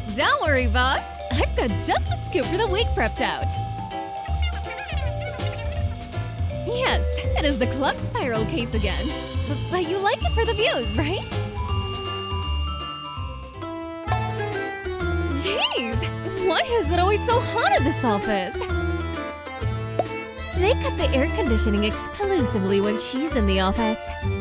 Don't worry, boss. I've got just the scoop for the week prepped out. Yes, it is the club spiral case again. But you like it for the views, right? Jeez, why is it always so hot at this office? They cut the air conditioning exclusively when she's in the office.